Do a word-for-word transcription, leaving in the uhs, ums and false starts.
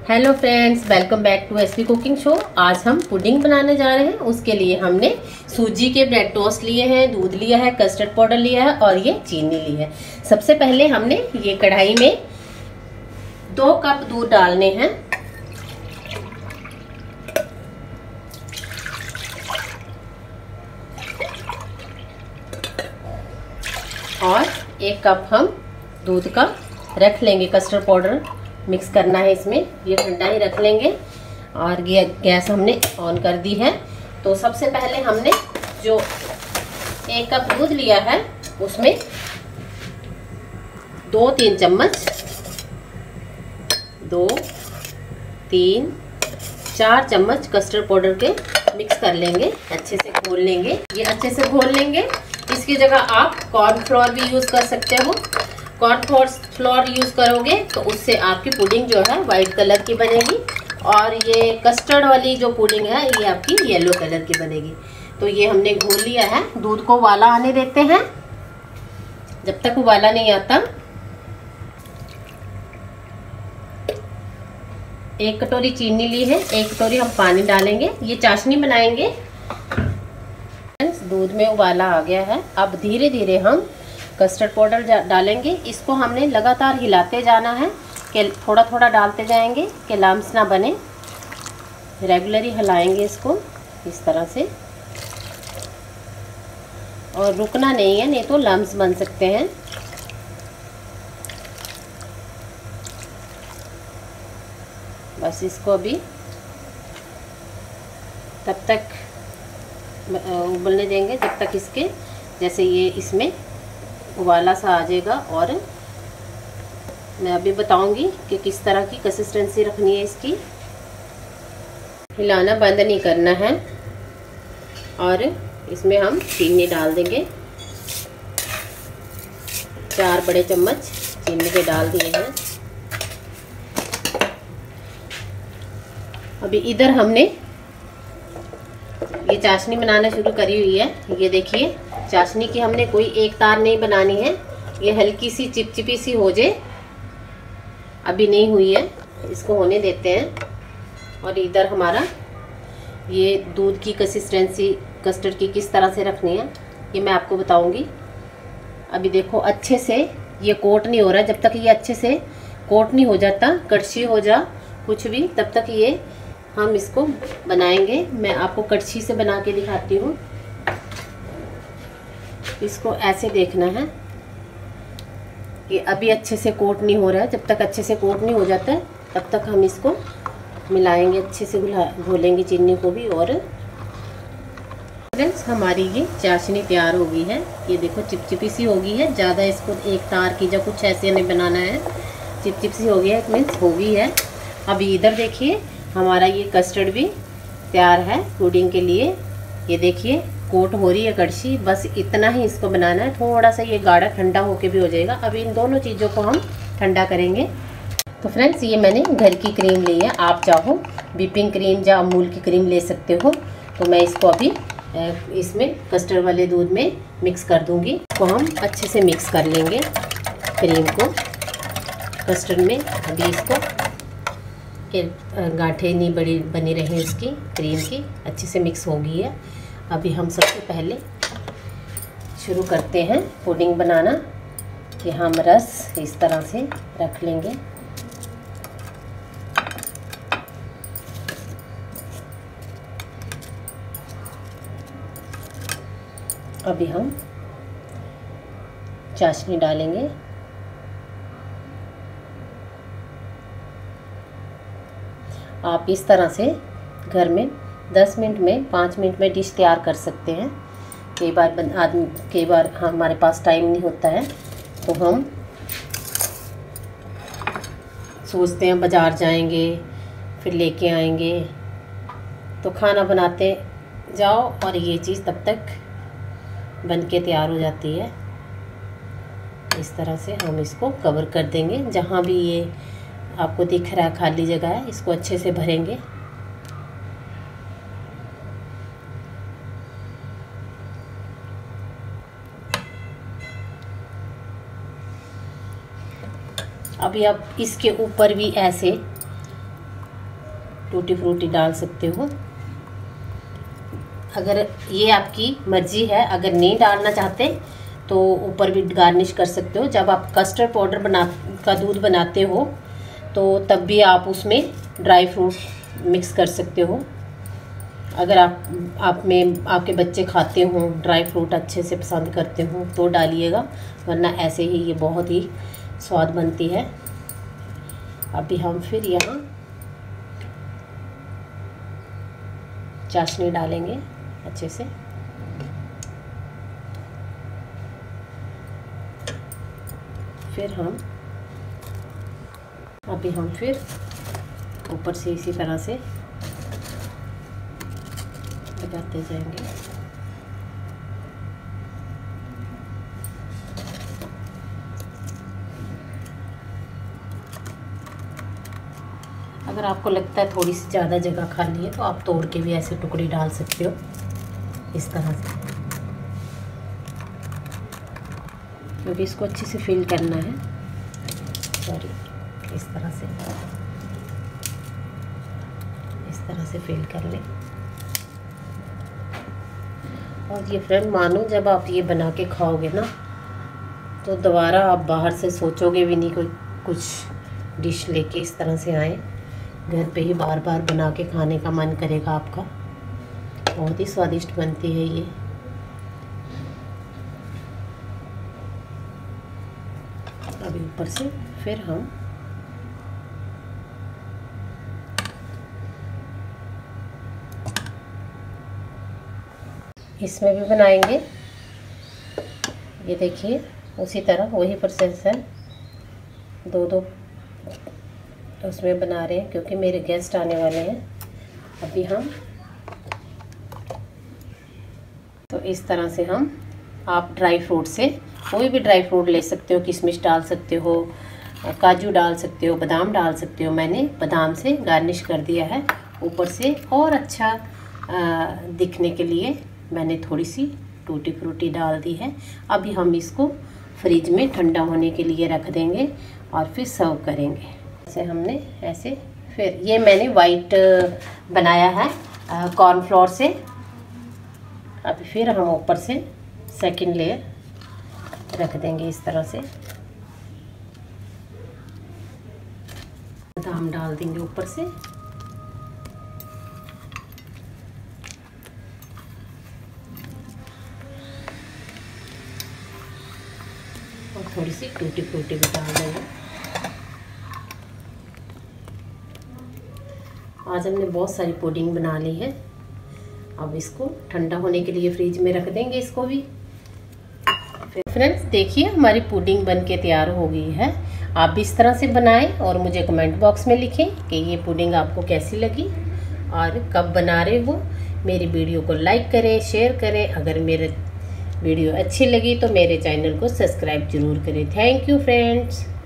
Hello friends, welcome back to SP cooking show. आज हम pudding बनाने जा रहे हैं। उसके लिए हमने सूजी के ब्रेड टोस्ट लिए हैं, दूध लिया है, कस्टर्ड पाउडर लिया है और ये चीनी ली है। सबसे पहले हमने ये कढ़ाई में दो कप दूध डालने हैं और एक कप हम दूध का रख लेंगे। कस्टर्ड पाउडर मिक्स करना है इसमें, ये ठंडा ही रख लेंगे। और ये गैस हमने ऑन कर दी है। तो सबसे पहले हमने जो एक कप दूध लिया है उसमें दो तीन चम्मच दो तीन चार चम्मच कस्टर्ड पाउडर के मिक्स कर लेंगे, अच्छे से घोल लेंगे। ये अच्छे से घोल लेंगे। इसकी जगह आप कॉर्नफ्लोर भी यूज़ कर सकते हो। कॉर्नफ्लोर फ्लोर यूज़ करोगे तो उससे आपकी पुडिंग जो है वाइट कलर की बनेगी और ये कस्टर्ड वाली जो पुडिंग है ये आपकी येलो कलर की बनेगी। तो ये हमने घोल लिया है। दूध को उबाला आने देते हैं। जब तक उबाला नहीं आता, एक कटोरी चीनी ली है, एक कटोरी हम पानी डालेंगे। ये चाशनी बनाएंगे। दूध में उबाला आ गया है। अब धीरे धीरे हम कस्टर्ड पाउडर डालेंगे। इसको हमने लगातार हिलाते जाना है कि थोड़ा थोड़ा डालते जाएंगे कि लम्स ना बने। रेगुलरली हिलाएंगे इसको इस तरह से और रुकना नहीं है, नहीं तो लम्स बन सकते हैं। बस इसको अभी तब तक उबलने देंगे जब तक इसके जैसे ये इसमें उबाला सा आ जाएगा। और मैं अभी बताऊंगी कि किस तरह की कंसिस्टेंसी रखनी है इसकी। हिलाना बंद नहीं करना है। और इसमें हम चीनी डाल देंगे। चार बड़े चम्मच चीनी के डाल दिए हैं। अभी इधर हमने ये चाशनी बनाना शुरू करी हुई है। ये देखिए, चाशनी की हमने कोई एक तार नहीं बनानी है। ये हल्की सी चिपचिपी सी हो जाए, अभी नहीं हुई है, इसको होने देते हैं। और इधर हमारा ये दूध की कंसिस्टेंसी कस्टर्ड की किस तरह से रखनी है ये मैं आपको बताऊंगी। अभी देखो अच्छे से ये कोट नहीं हो रहा। जब तक ये अच्छे से कोट नहीं हो जाता, कड़छी हो जा कुछ भी, तब तक ये हम इसको बनाएंगे। मैं आपको कड़छी से बना के दिखाती हूँ। इसको ऐसे देखना है कि अभी अच्छे से कोट नहीं हो रहा है। जब तक अच्छे से कोट नहीं हो जाता है तब तक हम इसको मिलाएंगे, अच्छे से घोलेंगे चीनी को भी। और फ्रेंड्स, हमारी ये चाशनी तैयार हो गई है। ये देखो चिपचिपी सी हो गई है। ज़्यादा इसको एक तार की जो कुछ ऐसे नहीं बनाना है, चिपचिप सी हो गई है, मीन्स हो गई है। अभी इधर देखिए, हमारा ये कस्टर्ड भी तैयार है पुडिंग के लिए। ये देखिए कोट हो रही है कड़छी, बस इतना ही इसको बनाना है। थोड़ा सा ये गाढ़ा ठंडा होके भी हो जाएगा। अभी इन दोनों चीज़ों को हम ठंडा करेंगे। तो फ्रेंड्स, ये मैंने घर की क्रीम ली है। आप चाहो व्हिपिंग क्रीम या अमूल की क्रीम ले सकते हो। तो मैं इसको अभी इसमें कस्टर्ड वाले दूध में मिक्स कर दूंगी। इसको हम अच्छे से मिक्स कर लेंगे क्रीम को कस्टर्ड में। अभी इसको कि गांठें नहीं बड़ी बनी रहे इसकी क्रीम की, अच्छे से मिक्स हो गई है। अभी हम सबसे पहले शुरू करते हैं पुडिंग बनाना। कि हम रस इस तरह से रख लेंगे। अभी हम चाशनी डालेंगे। आप इस तरह से घर में दस मिनट में पाँच मिनट में डिश तैयार कर सकते हैं। कई बार आदमी कई बार हमारे पास टाइम नहीं होता है तो हम सोचते हैं बाज़ार जाएंगे फिर लेके आएंगे, तो खाना बनाते जाओ और ये चीज़ तब तक बन के तैयार हो जाती है। इस तरह से हम इसको कवर कर देंगे। जहाँ भी ये आपको दिख रहा है खाली जगह है, इसको अच्छे से भरेंगे। अभी आप इसके ऊपर भी ऐसे टूटी फ्रूटी डाल सकते हो। अगर ये आपकी मर्जी है, अगर नहीं डालना चाहते तो ऊपर भी गार्निश कर सकते हो। जब आप कस्टर्ड पाउडर बना का दूध बनाते हो तो तब भी आप उसमें ड्राई फ्रूट मिक्स कर सकते हो। अगर आप आप में आपके बच्चे खाते हो, ड्राई फ्रूट अच्छे से पसंद करते हो तो डालिएगा, वरना ऐसे ही ये बहुत ही स्वाद बनती है। अभी हम फिर यहाँ चाशनी डालेंगे अच्छे से। फिर हम अभी हम फिर ऊपर से इसी तरह से लगाते जाएंगे। अगर आपको लगता है थोड़ी सी ज़्यादा जगह खाली है तो आप तोड़ के भी ऐसे टुकड़े डाल सकते हो इस तरह से, क्योंकि इसको अच्छे से फिल करना है। सॉरी, इस तरह से इस तरह से फिल कर लें। और ये फ्रेंड मानो जब आप ये बना के खाओगे ना तो दोबारा आप बाहर से सोचोगे भी नहीं कोई कुछ डिश लेके इस तरह से आए, घर पे ही बार बार बना के खाने का मन करेगा आपका। बहुत ही स्वादिष्ट बनती है ये। अभी ऊपर से फिर हम इसमें भी बनाएंगे। ये देखिए उसी तरह वही प्रोसेस है, दो दो उसमें बना रहे हैं क्योंकि मेरे गेस्ट आने वाले हैं। अभी हम तो इस तरह से हम आप ड्राई फ्रूट से कोई भी ड्राई फ्रूट ले सकते हो, किशमिश डाल सकते हो, काजू डाल सकते हो, बादाम डाल सकते हो। मैंने बादाम से गार्निश कर दिया है ऊपर से, और अच्छा आ, दिखने के लिए मैंने थोड़ी सी टूटी फ्रूटी डाल दी है। अभी हम इसको फ्रिज में ठंडा होने के लिए रख देंगे और फिर सर्व करेंगे। ऐसे हमने ऐसे फिर ये मैंने वाइट बनाया है कॉर्नफ्लोर से। अभी फिर हम ऊपर से सेकंड लेयर रख देंगे इस तरह से, बादाम डाल देंगे ऊपर से। और थोड़ी सी टूटी फ्रूटी भी डाल देंगे। आज हमने बहुत सारी पुडिंग बना ली है। अब इसको ठंडा होने के लिए फ्रिज में रख देंगे इसको भी। फ्रेंड्स देखिए हमारी पुडिंग बन के तैयार हो गई है। आप भी इस तरह से बनाएं और मुझे कमेंट बॉक्स में लिखें कि ये पुडिंग आपको कैसी लगी और कब बना रहे हो। मेरी वीडियो को लाइक करें, शेयर करें। अगर मेरे वीडियो अच्छी लगी तो मेरे चैनल को सब्सक्राइब जरूर करें। Thank you friends.